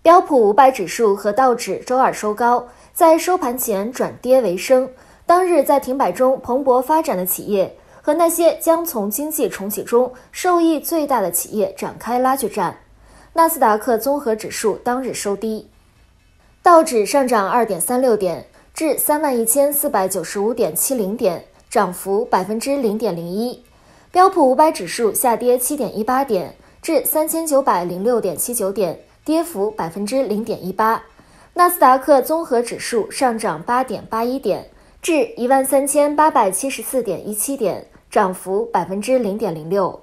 标普500指数和道指周二收高，在收盘前转跌为升。当日在停摆中蓬勃发展的企业和那些将从经济重启中受益最大的企业展开拉锯战。纳斯达克综合指数当日收低，道指上涨 2.36 点至 31,495.70 点，涨幅 0.01%。标普500指数下跌 7.18 点至 3,906.79 点，跌幅 0.18%。纳斯达克综合指数上涨 8.81 点至 13,874.17 点，涨幅 0.06%。